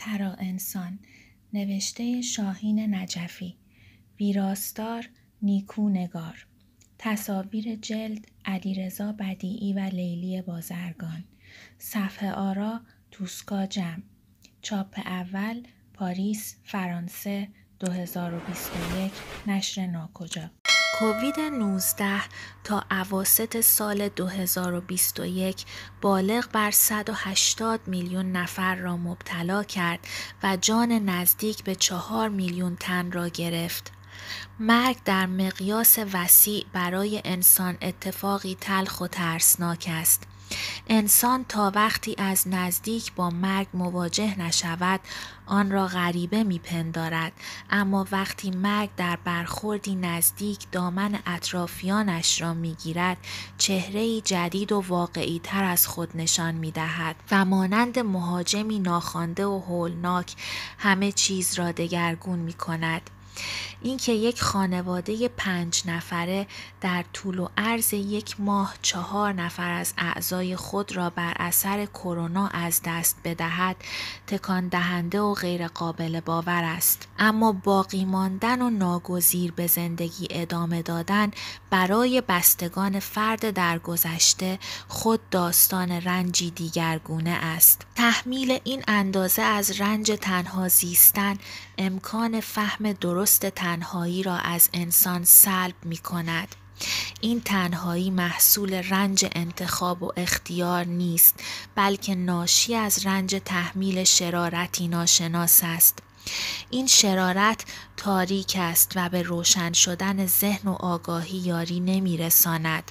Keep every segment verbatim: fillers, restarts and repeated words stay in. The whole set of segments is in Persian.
ترا انسان، نوشته شاهین نجفی، ویراستار نیکو نگار، تصاویر جلد علیرضا بدیعی و لیلی بازرگان، صفحه آرا توسکا جمع، چاپ اول پاریس فرانسه دو هزار و بیست و یک، نشر ناکجا. کووید نوزده تا اواسط سال دو هزار و بیست و یک بالغ بر صد و هشتاد میلیون نفر را مبتلا کرد و جان نزدیک به چهار میلیون تن را گرفت. مرگ در مقیاس وسیع برای انسان اتفاقی تلخ و ترسناک است. انسان تا وقتی از نزدیک با مرگ مواجه نشود آن را غریبه میپندارد، اما وقتی مرگ در برخوردی نزدیک دامن اطرافیانش را میگیرد چهره‌ای جدید و واقعی تر از خود نشان میدهد و مانند مهاجمی ناخوانده و هولناک همه چیز را دگرگون میکند. اینکه یک خانواده پنج نفره در طول و عرض یک ماه چهار نفر از اعضای خود را بر اثر کرونا از دست بدهد تکان دهنده و غیر قابل باور است. اما باقی ماندن و ناگزیر به زندگی ادامه دادن برای بستگان فرد درگذشته خود داستان رنجی دیگرگونه است. تحمیل این اندازه از رنج تنها زیستن امکان فهم درست تنهایی را از انسان سلب می کند. این تنهایی محصول رنج انتخاب و اختیار نیست، بلکه ناشی از رنج تحمیل شرارتی ناشناس است. این شرارت تاریک است و به روشن شدن ذهن و آگاهی یاری نمی رساند.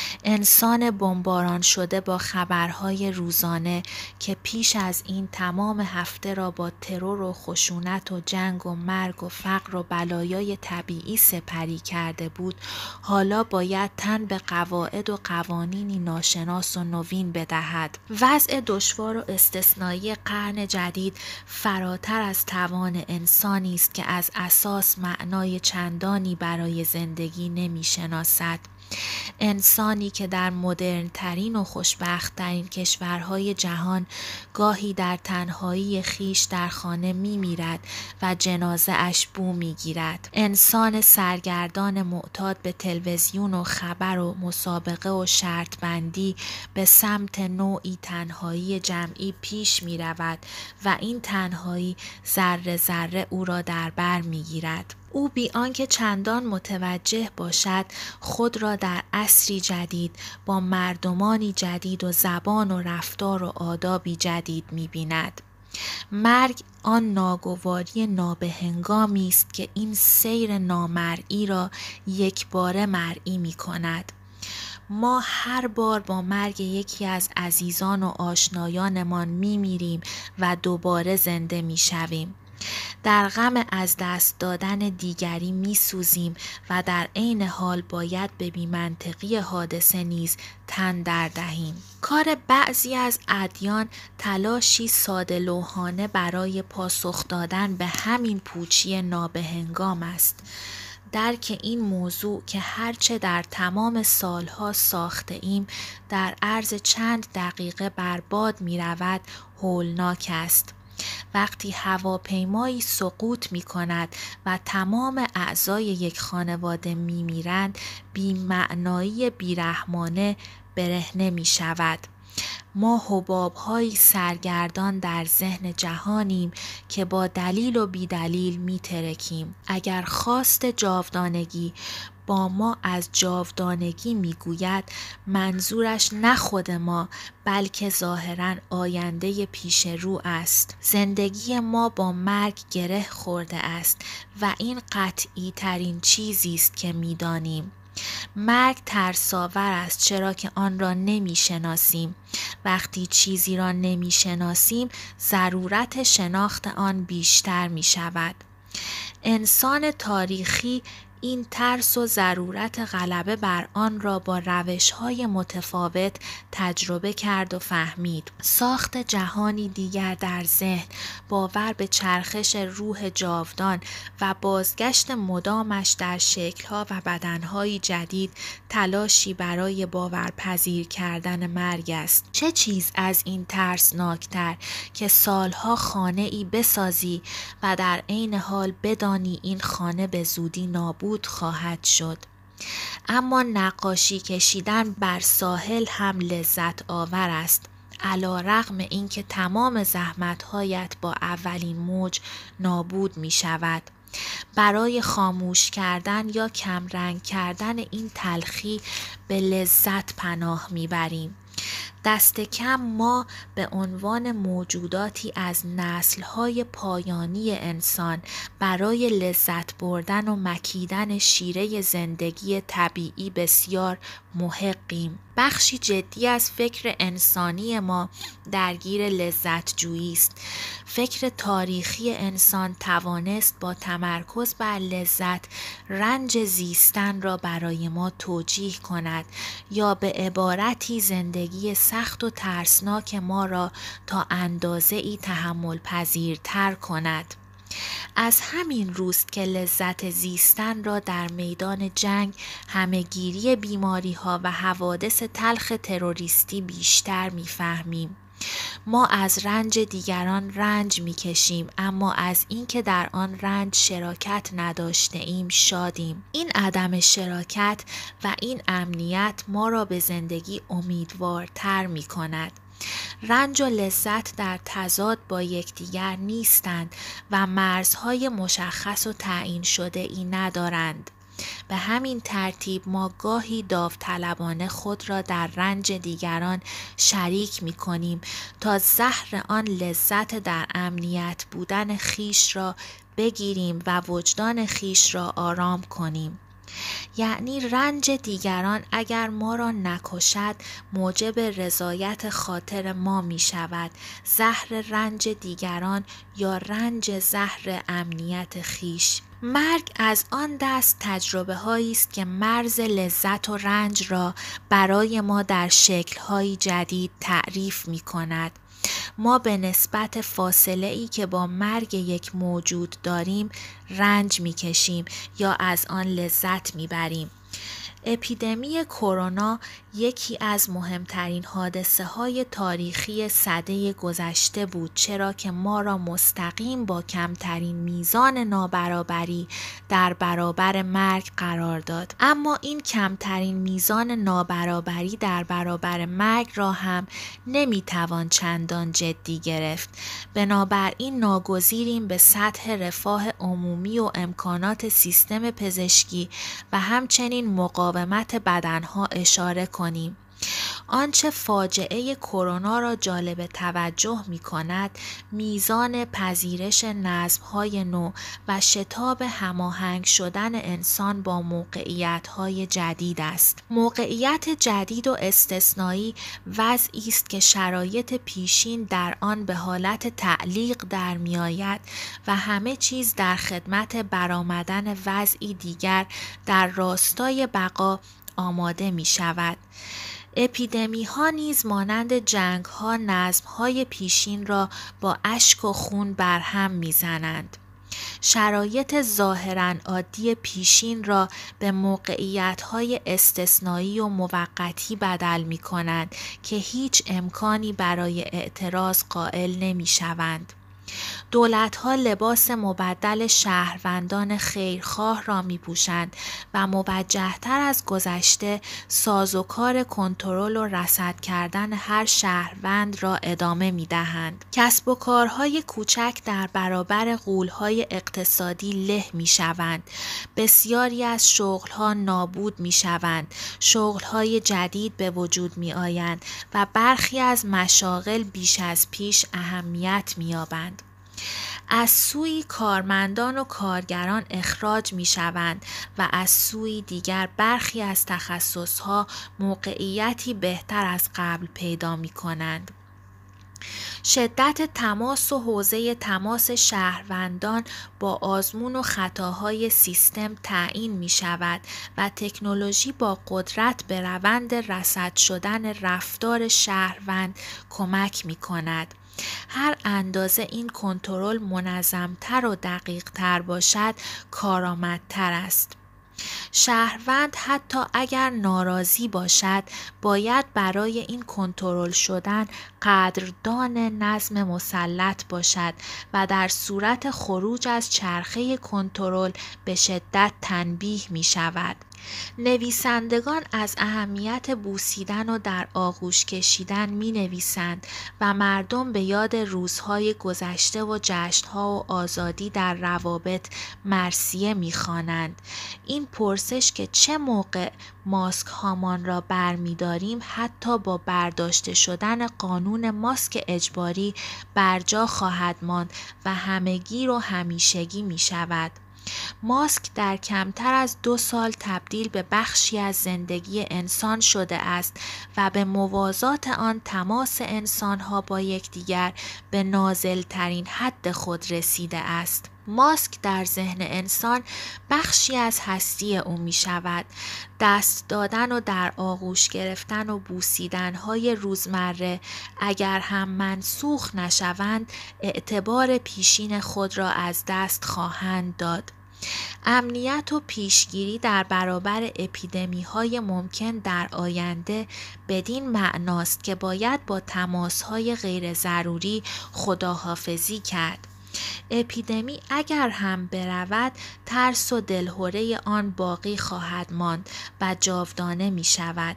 انسان بمباران شده با خبرهای روزانه که پیش از این تمام هفته را با ترور و خشونت و جنگ و مرگ و فقر و بلایای طبیعی سپری کرده بود، حالا باید تن به قواعد و قوانینی ناشناس و نوین بدهد. وضع دشوار و استثنایی قرن جدید فراتر از توان انسانی است که از اساس معنای چندانی برای زندگی نمی شناسد. انسانی که در مدرن ترین و خوشبخت ترین کشورهای جهان گاهی در تنهایی خیش در خانه می میرد و جنازه اش بو می گیرد. انسان سرگردان معتاد به تلویزیون و خبر و مسابقه و شرط بندی به سمت نوعی تنهایی جمعی پیش می رود و این تنهایی ذره ذره او را در بر می گیرد. او بی آنکه چندان متوجه باشد خود را در عصری جدید با مردمانی جدید و زبان و رفتار و آدابی جدید می‌بیند. مرگ آن ناگواری نابهنگامی است که این سیر نامرئی را یک باره مرئی می‌کند. ما هر بار با مرگ یکی از عزیزان و آشنایانمان می‌میریم و دوباره زنده می‌شویم. در غم از دست دادن دیگری می سوزیم و در عین حال باید به بی‌منطقی حادثه نیز تن در دهیم. کار بعضی از ادیان تلاشی ساده لوحانه برای پاسخ دادن به همین پوچی نابهنگام است. درک این موضوع که هرچه در تمام سالها ساخته ایم در عرض چند دقیقه برباد می رود هولناک است. وقتی هواپیمایی سقوط می کند و تمام اعضای یک خانواده می میرند بی معنایی بیرحمانه برهنه می شود. ما حباب‌های سرگردان در ذهن جهانیم که با دلیل و بی دلیل می ترکیم. اگر خواست جاودانگی با ما از جاودانگی میگوید منظورش نه خود ما بلکه ظاهراً آینده پیش رو است. زندگی ما با مرگ گره خورده است و این قطعی ترین چیزی است که میدانیم. مرگ ترساور است چرا که آن را نمی شناسیم. وقتی چیزی را نمی شناسیم ضرورت شناخت آن بیشتر می شود. انسان تاریخی این ترس و ضرورت غلبه بر آن را با روش‌های متفاوت تجربه کرد و فهمید. ساخت جهانی دیگر در ذهن، باور به چرخش روح جاودان و بازگشت مدامش در شکل‌ها و بدن‌های جدید تلاشی برای باورپذیر کردن مرگ است. چه چیز از این ترسناکتر که سالها خانه‌ای بسازی و در عین حال بدانی این خانه به زودی نابود خواهد شد. اما نقاشی کشیدن بر ساحل هم لذت آور است، علی‌رغم اینکه تمام زحمت‌هایت با اولین موج نابود می شود. برای خاموش کردن یا کمرنگ کردن این تلخی به لذت پناه می بریم. دست کم ما به عنوان موجوداتی از نسل‌های پایانی انسان برای لذت بردن و مکیدن شیره زندگی طبیعی بسیار محقیم. بخشی جدی از فکر انسانی ما درگیر لذت جویی است. فکر تاریخی انسان توانست با تمرکز بر لذت رنج زیستن را برای ما توجیه کند یا به عبارتی زندگی سخت و ترسناک ما را تا اندازه‌ای تحمل پذیرتر کند. از همین روست که لذت زیستن را در میدان جنگ، همه‌گیری بیماری‌ها و حوادث تلخ تروریستی بیشتر می‌فهمیم. ما از رنج دیگران رنج می‌کشیم، اما از اینکه در آن رنج شراکت نداشته ایم شادیم. این عدم شراکت و این امنیت ما را به زندگی امیدوارتر می‌کند. رنج و لذت در تضاد با یکدیگر نیستند و مرزهای مشخص و تعیین شده ای ندارند. به همین ترتیب ما گاهی داوطلبانه خود را در رنج دیگران شریک می کنیم تا زهر آن لذت در امنیت بودن خیش را بگیریم و وجدان خیش را آرام کنیم. یعنی رنج دیگران اگر ما را نکشد موجب رضایت خاطر ما می شود. زهر رنج دیگران یا رنج زهر امنیت خیش. مرگ از آن دست تجربه هایی است که مرز لذت و رنج را برای ما در شکل‌های جدید تعریف می کند. ما به نسبت فاصله ای که با مرگ یک موجود داریم رنج می کشیم یا از آن لذت می بریم. اپیدمی کرونا یکی از مهمترین حادثه های تاریخی سده گذشته بود، چرا که ما را مستقیم با کمترین میزان نابرابری در برابر مرگ قرار داد. اما این کمترین میزان نابرابری در برابر مرگ را هم نمیتوان چندان جدی گرفت. بنابراین ناگزیریم به سطح رفاه عمومی و امکانات سیستم پزشکی و همچنین مقاومت بدنها اشاره کنیم. آنچه فاجعه کرونا را جالب توجه می کند میزان پذیرش نظم‌های نو و شتاب هماهنگ شدن انسان با موقعیت‌های جدید است. موقعیت جدید و استثنایی وضعی است که شرایط پیشین در آن به حالت تعلیق در می آید و همه چیز در خدمت برآمدن وضعی دیگر در راستای بقا آماده می شود. اپیدمی ها نیز مانند جنگ ها نظم های پیشین را با اشک و خون برهم می زنند. شرایط ظاهراً عادی پیشین را به موقعیت های استثنایی و موقتی بدل می کنند که هیچ امکانی برای اعتراض قائل نمی شوند. دولت‌ها لباس مبدل شهروندان خیرخواه را می‌پوشند و موجه‌تر از گذشته سازوکار کنترل و رصد کردن هر شهروند را ادامه می‌دهند. کسب و کارهای کوچک در برابر غول‌های اقتصادی له می‌شوند. بسیاری از شغل‌ها نابود می‌شوند. شغل‌های جدید به وجود می‌آیند و برخی از مشاغل بیش از پیش اهمیت می‌یابند. از سوی کارمندان و کارگران اخراج می شوند و از سوی دیگر برخی از تخصصها موقعیتی بهتر از قبل پیدا می کنند. شدت تماس و حوزه تماس شهروندان با آزمون و خطاهای سیستم تعیین می شود و تکنولوژی با قدرت به روند رصد شدن رفتار شهروند کمک می کند. هر اندازه این کنترل منظم‌تر و دقیق‌تر باشد، کارآمدتر است. شهروند حتی اگر ناراضی باشد، باید برای این کنترل شدن قدردان نظم مسلط باشد و در صورت خروج از چرخه کنترل به شدت تنبیه می شود. نویسندگان از اهمیت بوسیدن و در آغوش کشیدن می نویسند و مردم به یاد روزهای گذشته و جشنها و آزادی در روابط مرثیه می خوانند. این پرسش که چه موقع ماسک هامان را بر می داریم حتی با برداشته شدن قانون ماسک اجباری برجا خواهد ماند و همگی و همیشگی می شود. ماسک در کمتر از دو سال تبدیل به بخشی از زندگی انسان شده است و به موازات آن تماس انسانها با یکدیگر به نازل‌ترین حد خود رسیده است. ماسک در ذهن انسان بخشی از هستی او می شود. دست دادن و در آغوش گرفتن و بوسیدن های روزمره اگر هم منسوخ نشوند، اعتبار پیشین خود را از دست خواهند داد. امنیت و پیشگیری در برابر اپیدمی های ممکن در آینده بدین معناست که باید با تماس های غیر ضروری خداحافظی کرد. اپیدمی اگر هم برود، ترس و دلهره آن باقی خواهد ماند و جاودانه می شود.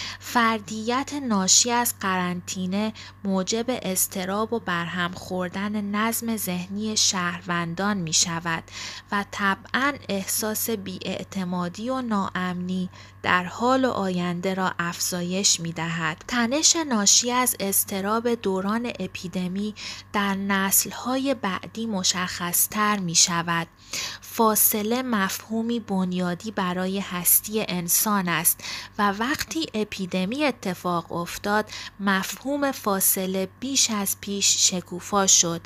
فردیت ناشی از قرنطینه موجب اضطراب و برهم خوردن نظم ذهنی شهروندان می شود و طبعاً احساس بی‌اعتمادی و ناامنی در حال و آینده را افزایش می دهد. تنش ناشی از اضطراب دوران اپیدمی در نسل‌های بعدی مشخص‌تر می شود. فاصله مفهومی بنیادی برای هستی انسان است و وقتی اپیدمی اتفاق افتاد، مفهوم فاصله بیش از پیش شکوفا شد.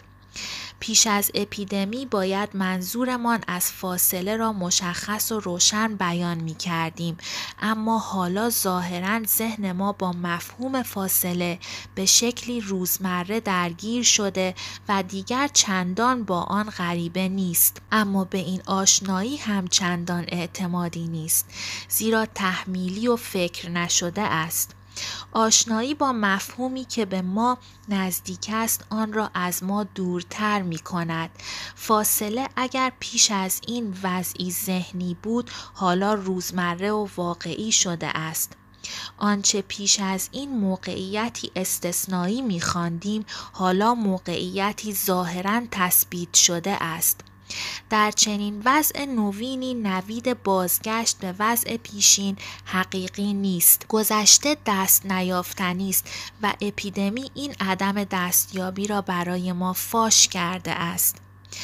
پیش از اپیدمی باید منظورمان از فاصله را مشخص و روشن بیان می کردیم، اما حالا ظاهراً ذهن ما با مفهوم فاصله به شکلی روزمره درگیر شده و دیگر چندان با آن غریبه نیست. اما به این آشنایی هم چندان اعتمادی نیست، زیرا تحمیلی و فکر نشده است. آشنایی با مفهومی که به ما نزدیک است آن را از ما دورتر می کند. فاصله اگر پیش از این وضعی ذهنی بود، حالا روزمره و واقعی شده است. آنچه پیش از این موقعیتی استثنایی می خواندیم، حالا موقعیتی ظاهراً تثبیت شده است. در چنین وضع نوینی نوید بازگشت به وضع پیشین حقیقی نیست. گذشته دست نیافتنی است و اپیدمی این عدم دستیابی را برای ما فاش کرده است.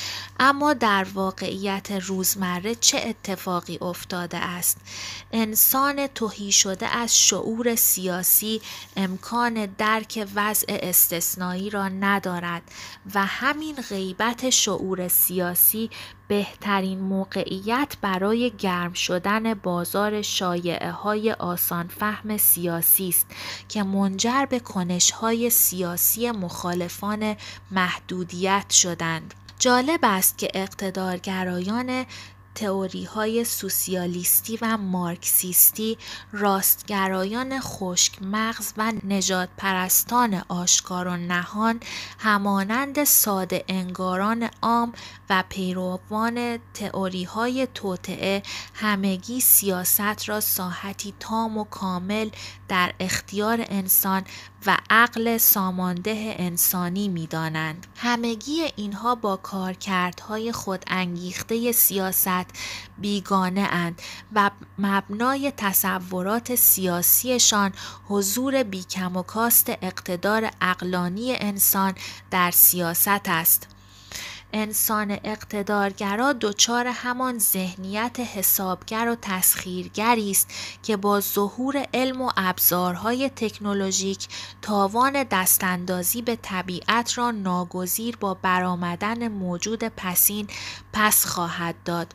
اما در واقعیت روزمره چه اتفاقی افتاده است؟ انسان تهی شده از شعور سیاسی امکان درک وضع استثنایی را ندارد و همین غیبت شعور سیاسی بهترین موقعیت برای گرم شدن بازار شایعه های آسان فهم سیاسی است که منجر به کنش‌های سیاسی مخالفان محدودیت شدند. جالب است که اقتدارگرایان تئوری های سوسیالیستی و مارکسیستی، راستگرایان خشک مغز و نژاد پرستان آشکار و نهان همانند ساده انگاران عام و پیروان تئوری های توطئه همگی سیاست را ساحتی تام و کامل در اختیار انسان و عقل سامانده انسانی می دانند. همگی اینها با کارکردهای خود انگیخته سیاست بیگانه اند و مبنای تصورات سیاسیشان حضور بیکم و کاست اقتدار عقلانی انسان در سیاست است. انسان اقتدارگرا دچار همان ذهنیت حسابگر و تسخیرگری است که با ظهور علم و ابزارهای تکنولوژیک تاوان دستاندازی به طبیعت را ناگزیر با برآمدن موجود پسین پس خواهد داد.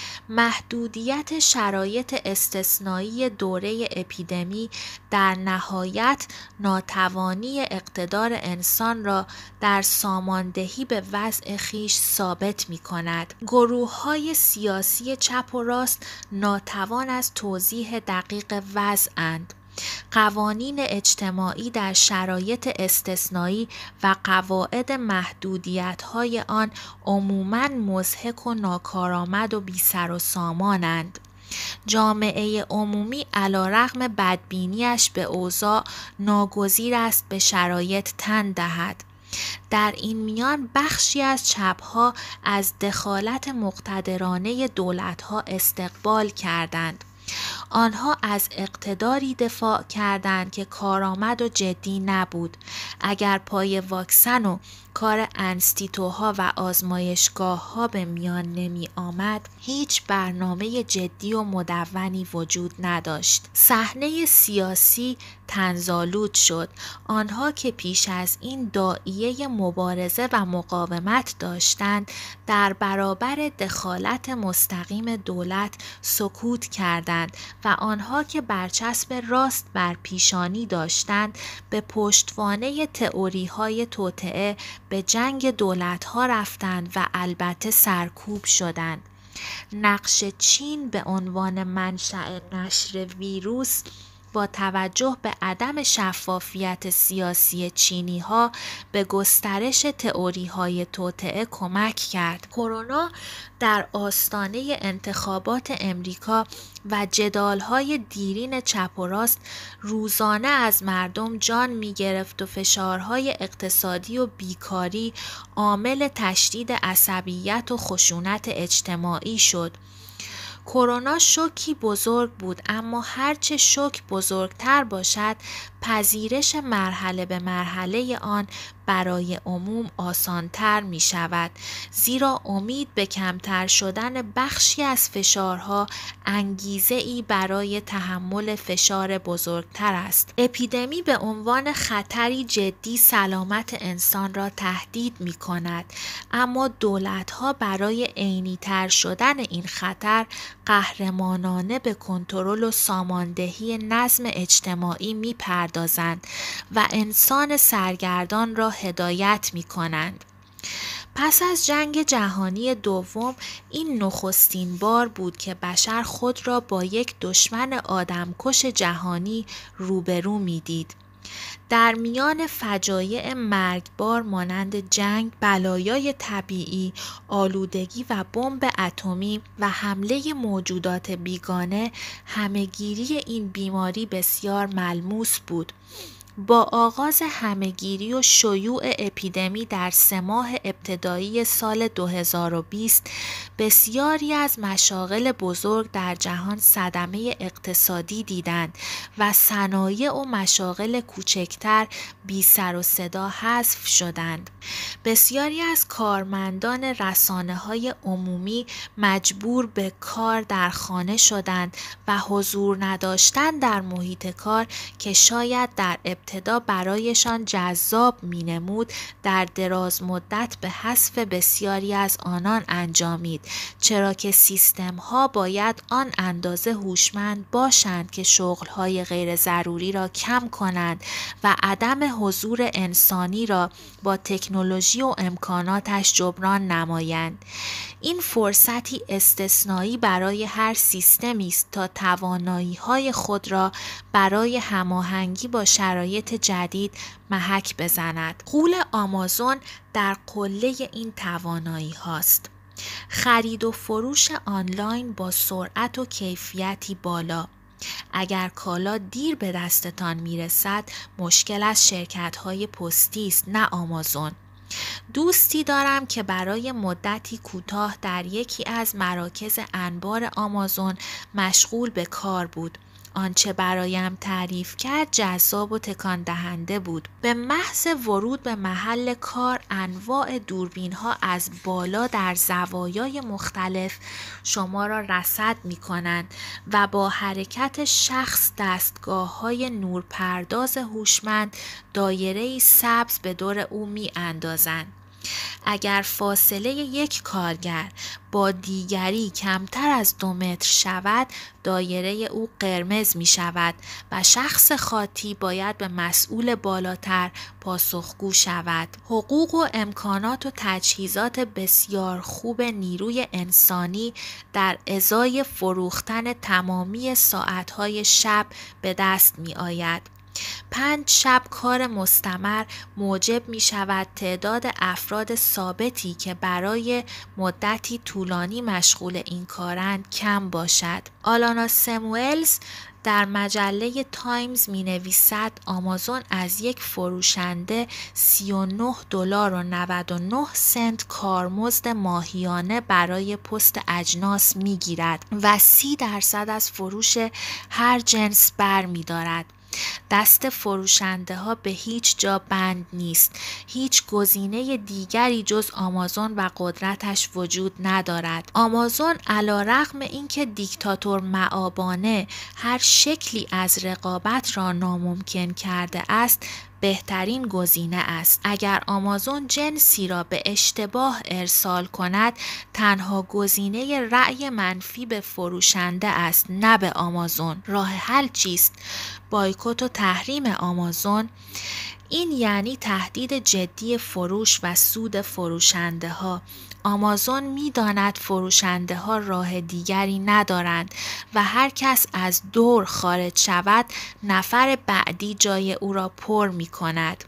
محدودیت شرایط استثنایی دوره اپیدمی در نهایت ناتوانی اقتدار انسان را در ساماندهی به وضع خویش ثابت می کند. گروه های سیاسی چپ و راست ناتوان از توضیح دقیق وضعند. قوانین اجتماعی در شرایط استثنایی و قواعد محدودیت‌های آن عموماً مضحک و ناکارآمد و بی سر و سامانند. جامعه عمومی علیرغم بدبینیش به اوضاع ناگزیر است به شرایط تن دهد. در این میان بخشی از چپ‌ها از دخالت مقتدرانه دولت‌ها استقبال کردند. آنها از اقتداری دفاع کردند که کارآمد و جدی نبود. اگر پای واکسن و کار انستیتوها و آزمایشگاه‌ها به میان نمی آمد، هیچ برنامه جدی و مدونی وجود نداشت. صحنه سیاسی طنزآلود شد. آنها که پیش از این داعیه مبارزه و مقاومت داشتند، در برابر دخالت مستقیم دولت سکوت کردند و آنها که برچسب راست بر پیشانی داشتند، به پشتوانه تئوری‌های توطئه به جنگ دولت‌ها رفتند و البته سرکوب شدند. نقش چین به عنوان منشأ نشر ویروس با توجه به عدم شفافیت سیاسی چینی‌ها به گسترش تئوری‌های توطئه کمک کرد. کرونا در آستانه انتخابات امریکا و جدال‌های دیرین چپ و راست روزانه از مردم جان می‌گرفت و فشارهای اقتصادی و بیکاری عامل تشدید عصبیت و خشونت اجتماعی شد. کرونا شوکی بزرگ بود، اما هرچه شوک بزرگتر باشد، پذیرش مرحله به مرحله آن برای عموم آسانتر می شود، زیرا امید به کمتر شدن بخشی از فشارها انگیزه ای برای تحمل فشار بزرگتر است. اپیدمی به عنوان خطری جدی سلامت انسان را تهدید می کند، اما دولت‌ها برای عینی‌تر شدن این خطر قهرمانانه به کنترل و ساماندهی نظم اجتماعی می پردازند و انسان سرگردان را هدایت می کنند. پس از جنگ جهانی دوم این نخستین بار بود که بشر خود را با یک دشمن آدمکش جهانی روبرو می دید. در میان فجایع مرگبار مانند جنگ، بلایای طبیعی، آلودگی و بمب اتمی و حمله موجودات بیگانه، همه‌گیری این بیماری بسیار ملموس بود. با آغاز همه‌گیری و شیوع اپیدمی در سه ماه ابتدایی سال دو هزار و بیست، بسیاری از مشاغل بزرگ در جهان صدمه اقتصادی دیدند و صنایع و مشاغل کوچکتر بی سر و صدا حذف شدند. بسیاری از کارمندان رسانه‌های عمومی مجبور به کار در خانه شدند و حضور نداشتن در محیط کار که شاید در ابتدا برایشان جذاب می‌نمود، در دراز مدت به حذف بسیاری از آنان انجامید، چرا که سیستم‌ها باید آن اندازه هوشمند باشند که شغل‌های غیر ضروری را کم کنند و عدم حضور انسانی را با تکنولوژی و امکاناتش جبران نمایند. این فرصتی استثنایی برای هر سیستمی است تا توانایی‌های خود را برای هماهنگی با شرایط جدید محک بزند. غول آمازون در قله این توانایی هاست. خرید و فروش آنلاین با سرعت و کیفیتی بالا. اگر کالا دیر به دستتان میرسد، مشکل از شرکت‌های پستی است، نه آمازون. دوستی دارم که برای مدتی کوتاه در یکی از مراکز انبار آمازون مشغول به کار بود. آنچه برایم تعریف کرد جذاب و تکان دهنده بود. به محض ورود به محل کار انواع دوربین ها از بالا در زوایای مختلف شما را رصد می کنند و با حرکت شخص دستگاه های نورپرداز هوشمند دایره‌ای سبز به دور او می اندازند. اگر فاصله یک کارگر با دیگری کمتر از دو متر شود، دایره او قرمز می شود و شخص خاطی باید به مسئول بالاتر پاسخگو شود. حقوق و امکانات و تجهیزات بسیار خوب نیروی انسانی در ازای فروختن تمامی ساعتهای شب به دست می آید. پنج شب کار مستمر موجب می شود تعداد افراد ثابتی که برای مدتی طولانی مشغول این کارند کم باشد. آلانا سموئلز در مجله تایمز می نویسد آمازون از یک فروشنده سی و نه دلار و نود و نه سنت کارمزد ماهیانه برای پست اجناس می گیرد و سی درصد از فروش هر جنس بر می دارد. دست فروشنده ها به هیچ جا بند نیست. هیچ گزینه دیگری جز آمازون و قدرتش وجود ندارد. آمازون علیرغم اینکه دیکتاتور مآبانه هر شکلی از رقابت را ناممکن کرده است، بهترین گزینه است. اگر آمازون جنسی را به اشتباه ارسال کند، تنها گزینه رأی منفی به فروشنده است، نه به آمازون. راه حل چیست؟ بایکوت و تحریم آمازون؟ این یعنی تهدید جدی فروش و سود فروشنده ها. آمازون می داند فروشنده ها راه دیگری ندارند و هر کس از دور خارج شود، نفر بعدی جای او را پر می کند.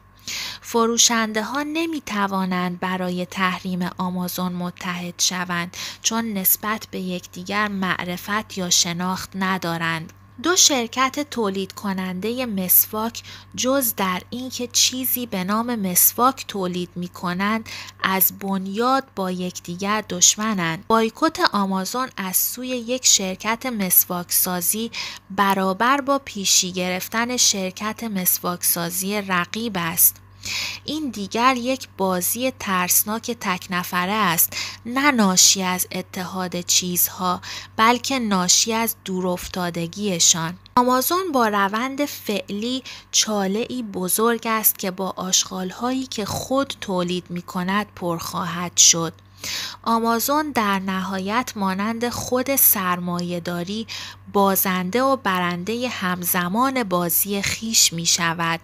فروشنده ها نمی توانند برای تحریم آمازون متحد شوند چون نسبت به یکدیگر معرفت یا شناخت ندارند. دو شرکت تولید کننده مسواک جز در اینکه چیزی به نام مسواک تولید می کنند از بنیاد با یکدیگر دشمنند. بایکوت آمازون از سوی یک شرکت مسواک سازی برابر با پیشی گرفتن شرکت مسواک سازی رقیب است. این دیگر یک بازی ترسناک تک نفره است، نه ناشی از اتحاد چیزها بلکه ناشی از دورافتادگیشان. آمازون با روند فعلی چاله‌ای بزرگ است که با آشغال‌هایی که خود تولید می‌کند پر خواهد شد. آمازون در نهایت مانند خود سرمایه‌داری بازنده و برنده همزمان بازی خیش می شود.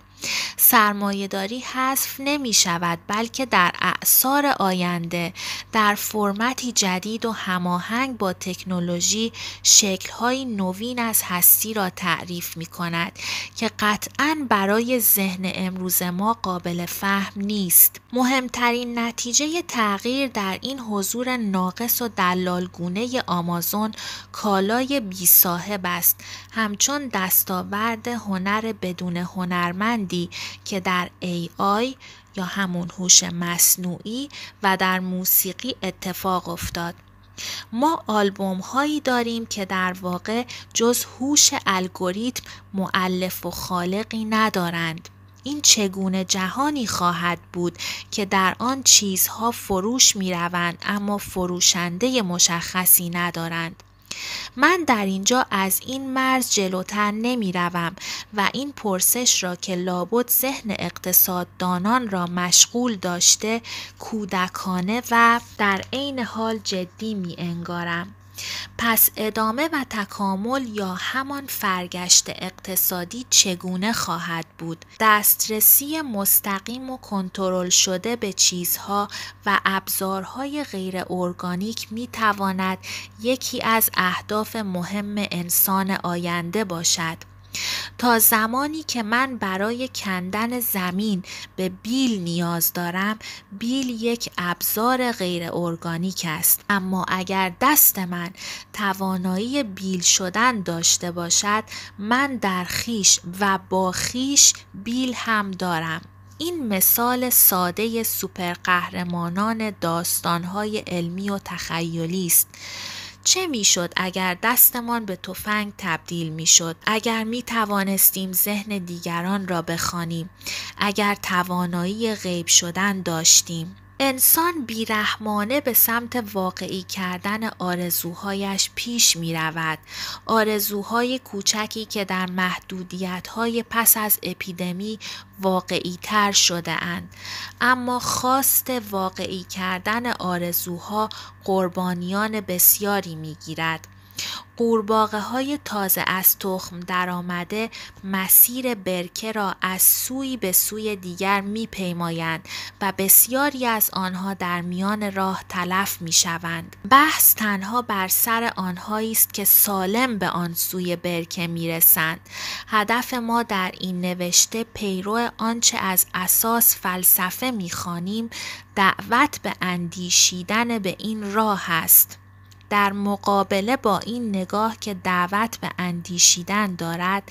سرمایه‌داری حذف نمی شود بلکه در اعصار آینده در فرمتی جدید و هماهنگ با تکنولوژی شکل‌های نوین از هستی را تعریف می کند که قطعاً برای ذهن امروز ما قابل فهم نیست. مهمترین نتیجه تغییر در این حضور ناقص و دلالگونه آمازون کالای بی صاحب است، همچون دستاورد هنر بدون هنرمندی که در ای آی یا همون هوش مصنوعی و در موسیقی اتفاق افتاد. ما آلبوم هایی داریم که در واقع جز هوش الگوریتم مؤلف و خالقی ندارند. این چگونه جهانی خواهد بود که در آن چیزها فروش می روند اما فروشنده مشخصی ندارند؟ من در اینجا از این مرز جلوتر نمی روم و این پرسش را که لابد ذهن اقتصاددانان را مشغول داشته کودکانه و در عین حال جدی می انگارم. پس ادامه و تکامل یا همان فرگشت اقتصادی چگونه خواهد بود؟ دسترسی مستقیم و کنترل شده به چیزها و ابزارهای غیر ارگانیک می تواند یکی از اهداف مهم انسان آینده باشد. تا زمانی که من برای کندن زمین به بیل نیاز دارم، بیل یک ابزار غیر ارگانیک است. اما اگر دست من توانایی بیل شدن داشته باشد، من در خیش و با خیش بیل هم دارم. این مثال ساده سوپر قهرمانان داستان‌های علمی و تخیلی است. چه میشد اگر دستمان به تفنگ تبدیل میشد؟ اگر می توانستیم ذهن دیگران را بخوانیم؟ اگر توانایی غیب شدن داشتیم؟ انسان بیرحمانه به سمت واقعی کردن آرزوهایش پیش می رود. آرزوهای کوچکی که در محدودیت‌های پس از اپیدمی واقعی تر شده اند. اما خواست واقعی کردن آرزوها قربانیان بسیاری می گیرد. قورباغه های تازه از تخم درآمده مسیر برکه را از سوی به سوی دیگر می پیمایند و بسیاری از آنها در میان راه تلف می شوند. بحث تنها بر سر آنهایی است که سالم به آن سوی برکه می رسند. هدف ما در این نوشته پیرو آنچه از اساس فلسفه می خوانیم دعوت به اندیشیدن به این راه است. در مقابله با این نگاه که دعوت به اندیشیدن دارد،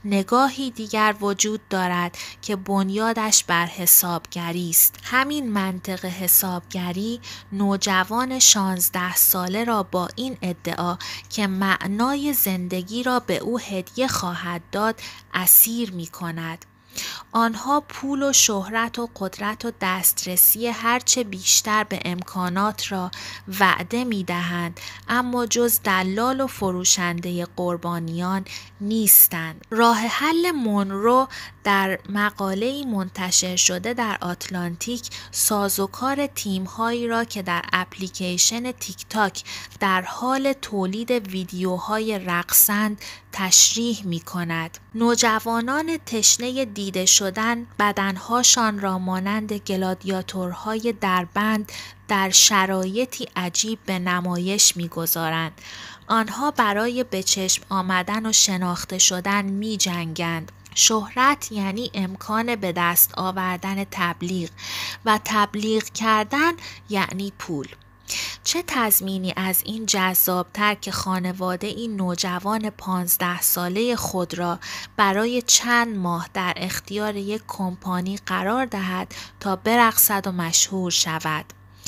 نگاهی دیگر وجود دارد که بنیادش بر حسابگری است. همین منطق حسابگری نوجوان شانزده ساله را با این ادعا که معنای زندگی را به او هدیه خواهد داد اسیر می کند. آنها پول و شهرت و قدرت و دسترسی هرچه بیشتر به امکانات را وعده می دهند، اما جز دلال و فروشنده قربانیان نیستند. راه حل مونرو در مقاله‌ای منتشر شده در آتلانتیک سازوکار تیم‌هایی را که در اپلیکیشن تیک تاک در حال تولید ویدیوهای رقصند تشریح می کند. نوجوانان تشنه دیده شدن بدنهاشان را مانند گلادیاتورهای دربند در شرایطی عجیب به نمایش می گذارند. آنها برای به چشم آمدن و شناخته شدن می جنگند. شهرت یعنی امکان به دست آوردن تبلیغ و تبلیغ کردن یعنی پول. چه تضمینی از این جذابتر که خانواده این نوجوان پانزده ساله خود را برای چند ماه در اختیار یک کمپانی قرار دهد تا برقصد و مشهور شود.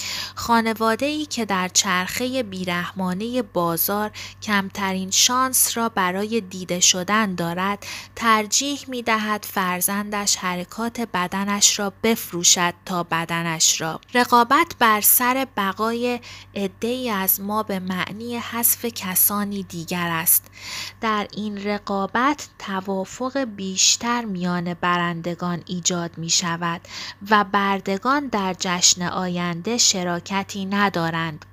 خانواده‌ای که در چرخه بیرحمانه بازار کمترین شانس را برای دیده شدن دارد، ترجیح می دهد فرزندش حرکات بدنش را بفروشد تا بدنش را. رقابت بر سر بقای عده‌ای از ما به معنی حذف کسانی دیگر است. در این رقابت توافق بیشتر میان برندگان ایجاد می شود و بردگان در جشن آینده شراکتی ندارند.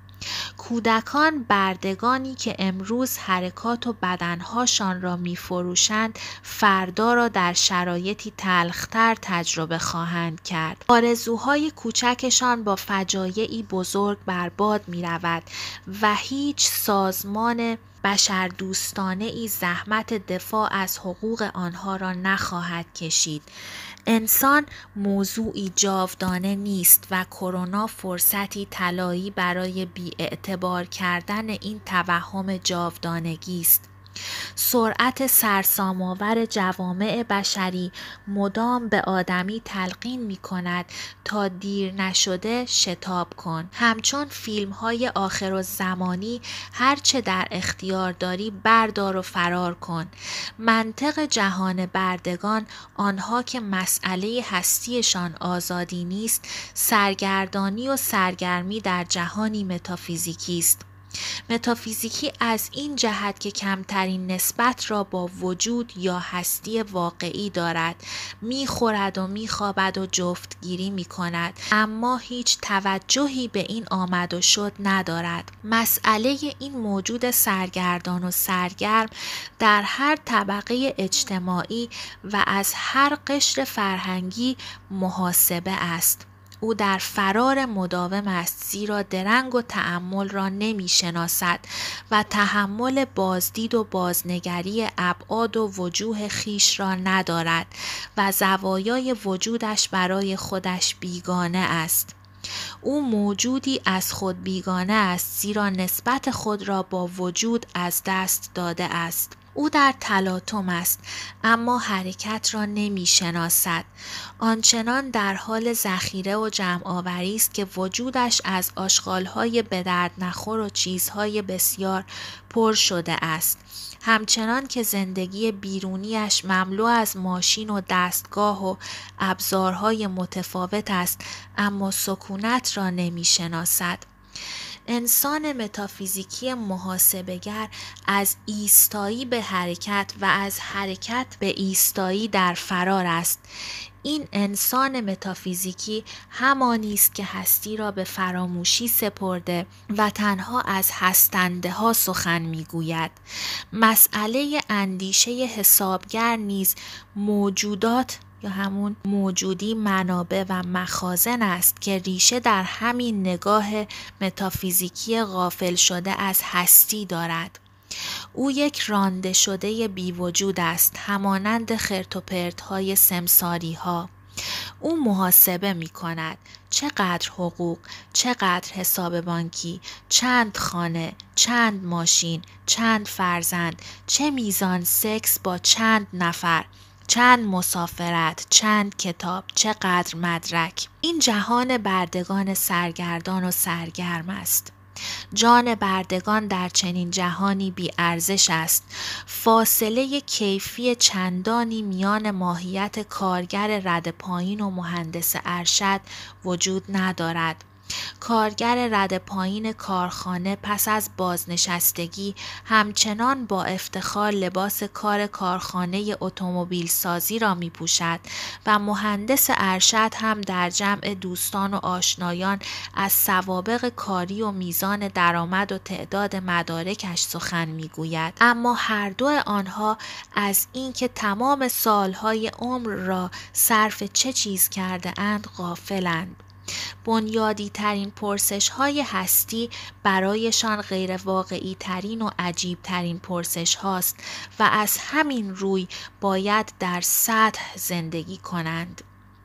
کودکان بردگانی که امروز حرکات و بدنهاشان را می فروشند فردا را در شرایطی تلختر تجربه خواهند کرد. آرزوهای کوچکشان با فجایعی بزرگ برباد می رود و هیچ سازمان بشردوستانه ای زحمت دفاع از حقوق آنها را نخواهد کشید. انسان موضوعی جاودانه نیست و کرونا فرصتی طلایی برای بی‌اعتبار کردن این توهم جاودانگی است. سرعت سرسام‌آور جوامع بشری مدام به آدمی تلقین می کند تا دیر نشده شتاب کن. همچون فیلم های آخرالزمانی هرچه در اختیار داری بردار و فرار کن. منطق جهان بردگان، آنها که مسئله هستیشان آزادی نیست، سرگردانی و سرگرمی در جهانی متافیزیکی است. متافیزیکی از این جهت که کمترین نسبت را با وجود یا هستی واقعی دارد، میخورد و میخوابد و جفتگیری میکند، اما هیچ توجهی به این آمد و شد ندارد. مسئله این موجود سرگردان و سرگرم در هر طبقه اجتماعی و از هر قشر فرهنگی محاسبه است. او در فرار مداوم است، زیرا درنگ و تأمل را نمی شناسد و تحمل بازدید و بازنگری ابعاد و وجوه خیش را ندارد و زوایای وجودش برای خودش بیگانه است. او موجودی از خود بیگانه است، زیرا نسبت خود را با وجود از دست داده است. او در تلاطم است اما حرکت را نمی شناسد. آنچنان در حال ذخیره و جمع آوری است که وجودش از آشغال‌های به درد نخور و چیزهای بسیار پر شده است. همچنان که زندگی بیرونیش مملو از ماشین و دستگاه و ابزارهای متفاوت است اما سکونت را نمی شناسد. انسان متافیزیکی محاسبه‌گر از ایستایی به حرکت و از حرکت به ایستایی در فرار است. این انسان متافیزیکی همانی است که هستی را به فراموشی سپرده و تنها از هستنده ها سخن میگوید. مسئله اندیشه حسابگر نیز موجودات یا همون موجودی منابع و مخازن است که ریشه در همین نگاه متافیزیکی غافل شده از هستی دارد. او یک رانده شده بی وجود است، همانند خرت و پرت های سمساری ها. او محاسبه می کند چقدر حقوق، چقدر حساب بانکی، چند خانه، چند ماشین، چند فرزند، چه میزان سکس با چند نفر، چند مسافرت، چند کتاب، چقدر مدرک. این جهان بردگان سرگردان و سرگرم است. جان بردگان در چنین جهانی بی ارزش است. فاصله کیفی چندانی میان ماهیت کارگر رد پایین و مهندس ارشد وجود ندارد. کارگر رد پایین کارخانه پس از بازنشستگی همچنان با افتخار لباس کار کارخانه اتومبیل سازی را می پوشد و مهندس ارشد هم در جمع دوستان و آشنایان از سوابق کاری و میزان درآمد و تعداد مدارکش سخن می گوید. اما هر دو آنها از اینکه تمام سالهای عمر را صرف چه چیز کرده اند غافلند. بنیادی ترین پرسش های هستی برایشان غیر واقعی ترین و عجیب ترین پرسش هاست و از همین روی باید در سطح زندگی کنند.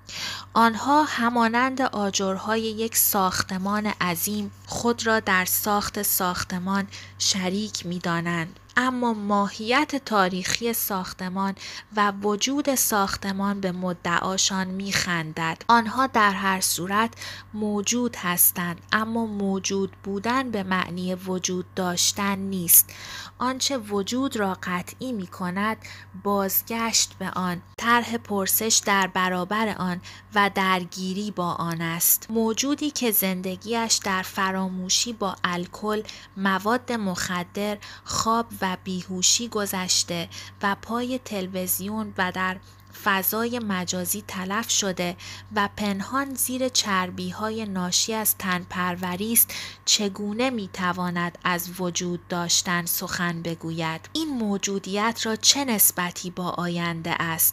آنها همانند آجرهای یک ساختمان عظیم خود را در ساخت ساختمان شریک می دانند. اما ماهیت تاریخی ساختمان و وجود ساختمان به مدعاشان می‌خندد. آنها در هر صورت موجود هستند اما موجود بودن به معنی وجود داشتن نیست. آنچه وجود را قطعی می‌کند بازگشت به آن، طرح پرسش در برابر آن و درگیری با آن است. موجودی که زندگیش در فراموشی با الکل، مواد مخدر، خواب و بیهوشی گذشته و پای تلویزیون و در فضای مجازی تلف شده و پنهان زیر چربی‌های ناشی از تن‌پروری است، چگونه می‌تواند از وجود داشتن سخن بگوید؟ این موجودیت را چه نسبتی با آینده است؟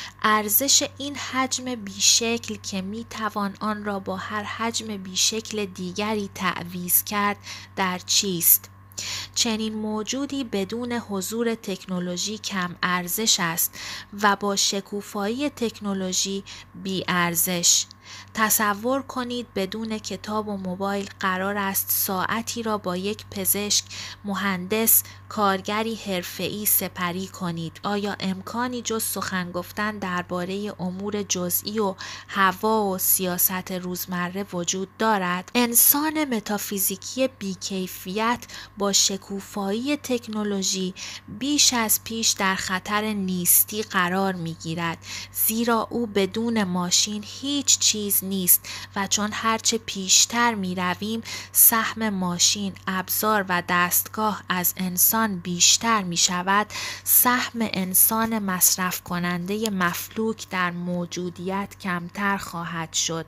ارزش این حجم بیشکل که می‌توان آن را با هر حجم بیشکل دیگری تعویض کرد در چیست؟ چنین موجودی بدون حضور تکنولوژی کم ارزش است و با شکوفایی تکنولوژی بی ارزش. تصور کنید بدون کتاب و موبایل قرار است ساعتی را با یک پزشک، مهندس، کارگری حرفه‌ای سپری کنید. آیا امکانی جز سخن گفتن درباره امور جزئی و هوا و سیاست روزمره وجود دارد؟ انسان متافیزیکی بی‌کیفیت با شکوفایی تکنولوژی بیش از پیش در خطر نیستی قرار می‌گیرد، زیرا او بدون ماشین هیچ چیز نیست و چون هرچه پیشتر می رویم سهم ماشین، ابزار و دستگاه از انسان بیشتر می شود، سهم انسان مصرف کننده مفلوک در موجودیت کمتر خواهد شد.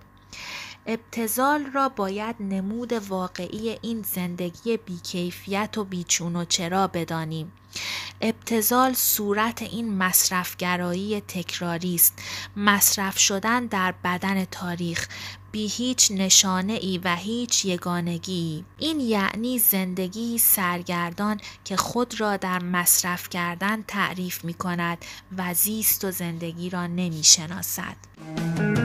ابتذال را باید نمود واقعی این زندگی بیکیفیت و بیچون و چرا بدانیم. ابتذال صورت این مصرفگرایی تکراری است، مصرف شدن در بدن تاریخ بی هیچ نشانه ای و هیچ یگانگی. این یعنی زندگی سرگردان که خود را در مصرف کردن تعریف می کند و زیست و زندگی را نمی شناسد.